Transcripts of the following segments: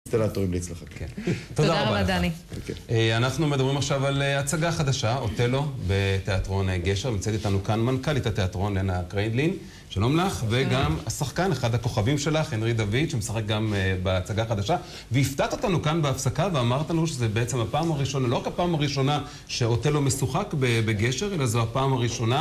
אינסטלטורים להצלחה. תודה רבה דני. אנחנו מדברים עכשיו על הצגה חדשה, אוטלו, בתיאטרון גשר. נמצאת איתנו כאן מנכ"לית התיאטרון, לנה קריינדלין. שלום לך, וגם השחקן, אחד הכוכבים שלך, הנרי דוד, שמשחק גם בהצגה חדשה. והפתעת אותנו כאן בהפסקה ואמרת לנו שזה בעצם הפעם הראשונה, לא רק הפעם הראשונה שאוטלו משוחק בגשר, אלא זו הפעם הראשונה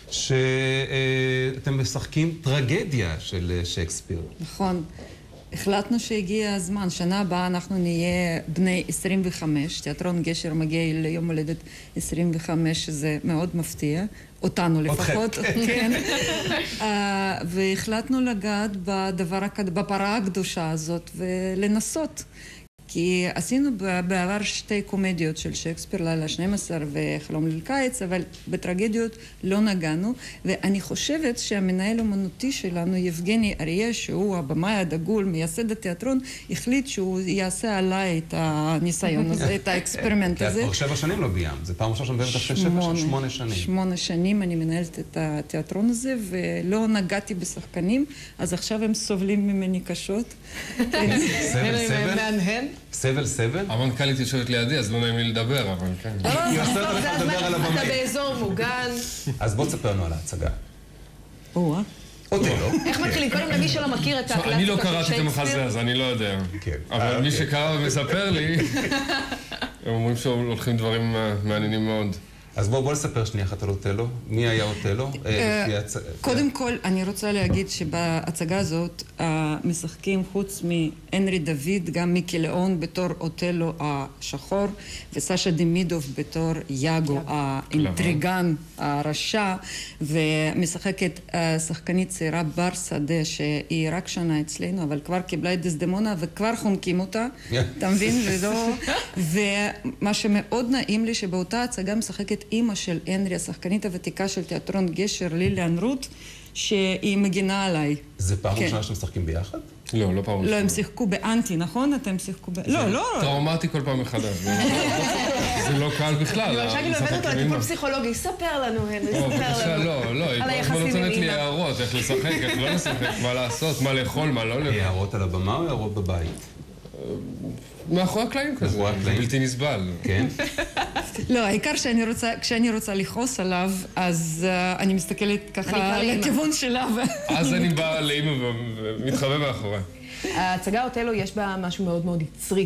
שאתם משחקים טרגדיה של שייקספיר. נכון. החלטנו שהגיע הזמן. שנה הבאה אנחנו נהיה בני 25. תיאטרון גשר מגיע ליום הולדת 25, שזה מאוד מפתיע. אותנו לפחות. כן. והחלטנו לגעת בפרה הקדושה הזאת ולנסות. כי עשינו בעבר שתי קומדיות של שייקספיר, לילה 12 וחלום לקיץ, אבל בטרגדיות לא נגענו, ואני חושבת שהמנהל אומנותי שלנו, יבגני אריה, שהוא הבמאי הדגול, מייסד התיאטרון, החליט שהוא יעשה עליי את הניסיון הזה, את האקספרימנט הזה. כבר 7 שנים לא ביים, זה פעם ראשונה שבאמת אחרי 8 שנים. 8 שנים אני מנהלת את התיאטרון הזה, ולא נגעתי בשחקנים, אז עכשיו הם סובלים ממני קשות. סבל? המנכ"לית יושבת לידי, אז לא נעים לי לדבר, אבל כן. היא עושה לך לדבר על הבמה. אתה באזור מוגן. אז בוא תספר לנו על ההצגה. אוטלו. איך מתחילים? קודם למי שלא מכיר את הקלאסיקה של שייקספיר. אני לא קראתי את המחזה, אז אני לא יודע. אבל מי שקרא ומספר לי, הם אומרים שהולכים דברים מעניינים מאוד. אז בוא נספר שנייה אחת על אוטלו. מי היה אוטלו? קודם כל, אני רוצה להגיד שבהצגה הזאת משחקים חוץ מהנרי דוד, גם מיקי ליאון בתור אוטלו השחור, וסשה דמידוב בתור יאגו האינטריגן הרשע, ומשחקת שחקנית צעירה בר שדה, שהיא רק שנה אצלנו, אבל כבר קיבלה את דסדמונה וכבר חומקים אותה. אתה מבין? ומה שמאוד נעים לי שבאותה הצגה משחקת אימא של הנרי, השחקנית הוותיקה של תיאטרון גשר, ליליאן רות, שהיא מגינה עליי. זה פעם ראשונה שאתם משחקים ביחד? לא, לא פעם ראשונה. לא, הם שיחקו באנטי, נכון? אתם שיחקו לא. טראומטי כל פעם מחדש. זה לא קל בכלל. אני חושבת לבד אותו לטיפול פסיכולוגי. ספר לנו, הנרי, ספר לנו. לא, היא כבר נותנת לי הערות, איך לשחק, איך לא לשחק, מה לעשות, מה לאכול, מה לא לאכול. הערות על הבמה או הערות בבית? מאחורי הקלעים כזה, זה בלתי נסבל. כן? לא, העיקר כשאני רוצה לכעוס עליו, אז אני מסתכלת ככה לכיוון שלה. אז אני באה לאמא ומתחבא מאחורי. ההצגה אוטלו יש בה משהו מאוד מאוד יצרי,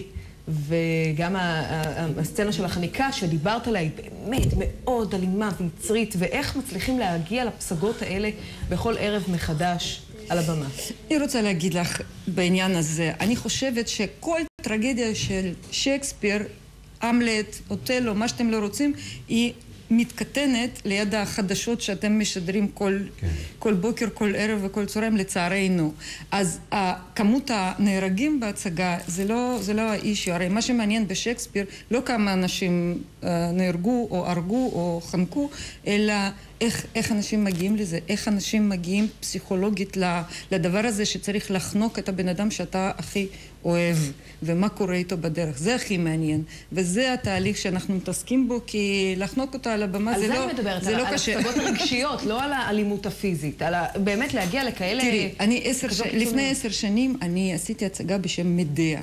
וגם הסצנה של החניקה שדיברת עליה היא באמת מאוד אלימה ויצרית, ואיך מצליחים להגיע לפסגות האלה בכל ערב מחדש על הבמה. אני רוצה להגיד לך בעניין הזה, אני חושבת שכל טרגדיה של שייקספיר, המלט, אוטלו, מה שאתם לא רוצים, היא מתקטנת ליד החדשות שאתם משדרים כל בוקר, כל ערב וכל צהריים, לצערנו. אז כמות הנהרגים בהצגה זה לא האישיו. הרי מה שמעניין בשייקספיר, לא כמה אנשים נהרגו או הרגו או חנקו, אלא איך אנשים מגיעים לזה, איך אנשים מגיעים פסיכולוגית לדבר הזה שצריך לחנוק את הבן אדם שאתה הכי אוהב, ומה קורה איתו בדרך. זה הכי מעניין, וזה התהליך שאנחנו מתעסקים בו, כי לחנוק אותו על הבמה זה לא קשה. על זה אני מדברת, על הפסגות הרגשיות, לא על האלימות הפיזית, על באמת להגיע לכאלה... תראי, לפני 10 שנים אני עשיתי הצגה בשם מדיה.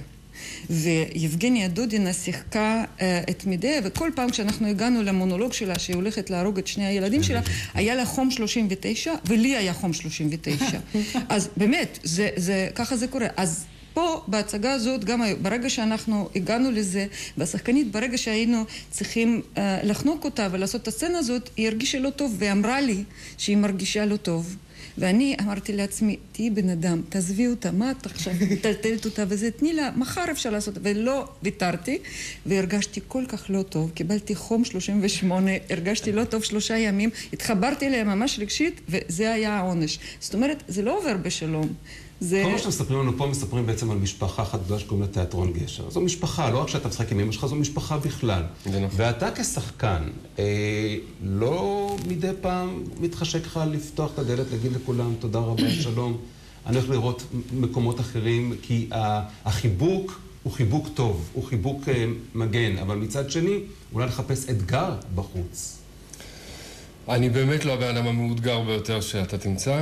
ויבגניה דודינה שיחקה את מדיה, וכל פעם כשאנחנו הגענו למונולוג שלה שהיא הולכת להרוג את שני הילדים שלה, היה לה חום 39 ולי היה חום 39. אז באמת, ככה זה קורה. אז פה בהצגה הזאת, גם ברגע שאנחנו הגענו לזה, והשחקנית ברגע שהיינו צריכים לחנוק אותה ולעשות את הסצנה הזאת, היא הרגישה לא טוב ואמרה לי שהיא מרגישה לא טוב. ואני אמרתי לעצמי, תהי בן אדם, תעזבי אותה, מה את עכשיו מטלטלת אותה וזה, תני לה, מחר אפשר לעשות, ולא ויתרתי, והרגשתי כל כך לא טוב, קיבלתי חום 38, הרגשתי לא טוב 3 ימים, התחברתי אליה ממש רגשית, וזה היה העונש. זאת אומרת, זה לא עובר בשלום. כל מה שאתם מספרים לנו פה, מספרים בעצם על משפחה אחת גדולה שקוראים לה תיאטרון גשר. זו משפחה, לא רק שאתה משחק עם אמא שלך, זו משפחה בכלל. ואתה כשחקן, לא מדי פעם מתחשק לך לפתוח את הדלת, להגיד לכולם תודה רבה, שלום. אני הולך לראות מקומות אחרים, כי החיבוק הוא חיבוק טוב, הוא חיבוק מגן, אבל מצד שני, אולי לחפש אתגר בחוץ. אני באמת לא הבן אדם המאותגר ביותר שאתה תמצא.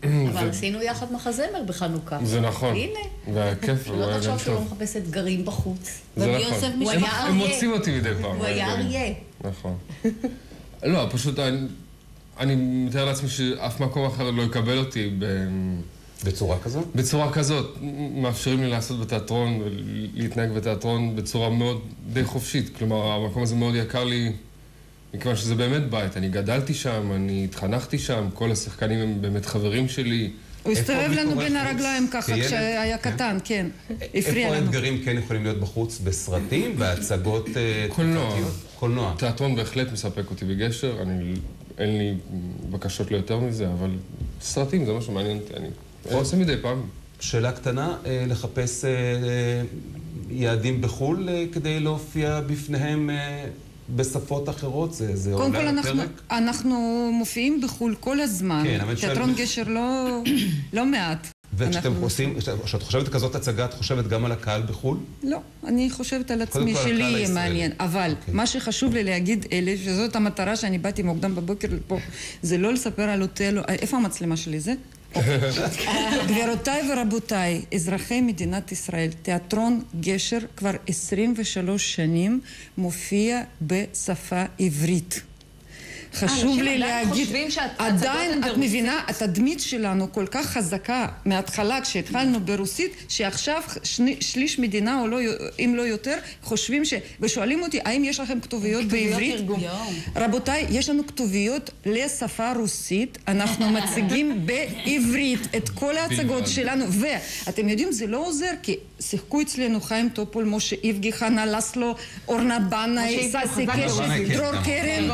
אבל עשינו יחד מחזמר בחנוכה. זה נכון. הנה. והכיף, הוא היה לא גם תחשוב שהוא לא טוב. מחפש אתגרים בחוץ. זה נכון. הם מוצאים אותי מדי פעם. הוא היה אריה. נכון. לא, פשוט אני מתאר לעצמי שאף מקום אחר לא יקבל אותי בצורה כזאת? בצורה כזאת. מאפשרים לי לעשות בתיאטרון ולהתנהג בתיאטרון בצורה מאוד די חופשית. כלומר, המקום הזה מאוד יקר לי, מכיוון שזה באמת בית. אני גדלתי שם, אני התחנכתי שם, כל השחקנים הם באמת חברים שלי. הוא הסתובב לנו בין הרגליים ככה כשהיה קטן, כן. הפריע לנו. איפה האתגרים כן יכולים להיות בחוץ? בסרטים, בהצגות קולנוע. קולנוע. תיאטרון בהחלט מספק אותי בגשר, אין לי בקשות ליותר מזה, אבל סרטים זה משהו מעניין אותי, אני עושה מדי פעם. שאלה קטנה, לחפש יעדים בחו"ל כדי להופיע בפניהם בשפות אחרות, זה עולה על הפרק? קודם כל אנחנו מופיעים בחו"ל כל הזמן. תיאטרון גשר לא מעט. וכשאת חושבת כזאת הצגה, את חושבת גם על הקהל בחו"ל? לא, אני חושבת על עצמי שלי יהיה מעניין. אבל מה שחשוב לי להגיד אלה, שזאת המטרה שאני באתי מוקדם בבוקר לפה, זה לא לספר על אוטלו, איפה המצלמה שלי זה? גבירותיי ורבותיי, אזרחי מדינת ישראל, תיאטרון גשר כבר 23 שנים מופיע בשפה עברית. חשוב לי להגיד, עדיין את מבינה, התדמית שלנו כל כך חזקה מההתחלה כשהתחלנו ברוסית, שעכשיו שליש מדינה, או לא, אם לא יותר, חושבים ושואלים אותי, האם יש לכם כתוביות בעברית? רבותיי, יש לנו כתוביות לשפה רוסית, אנחנו מציגים בעברית את כל ההצגות שלנו, ואתם יודעים, זה לא עוזר, כי שיחקו אצלנו חיים טופול, משה איבגי, חנה לסלו, אורנה בנאי, ססי קשת, דרור קרן,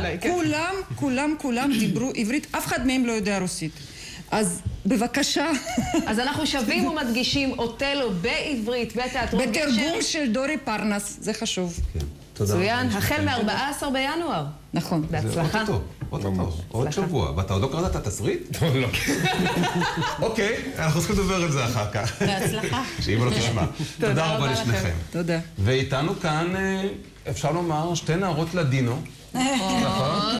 כולם דיברו עברית, אף אחד מהם לא יודע רוסית. אז בבקשה. אז אנחנו שווים ומדגישים אוטלו בעברית, בתיאטרון גשר. בתרגום של דורי פרנס, זה חשוב. מצוין, החל מ-14 בינואר. נכון. בהצלחה. עוד שבוע. ואתה עוד לא קראת את התסריט? לא. אוקיי, אנחנו צריכים לדבר על זה אחר כך. בהצלחה. שאמא לא תשמע. תודה רבה לשניכם. תודה. ואיתנו כאן, אפשר לומר, שתי נערות לדינו. נכון?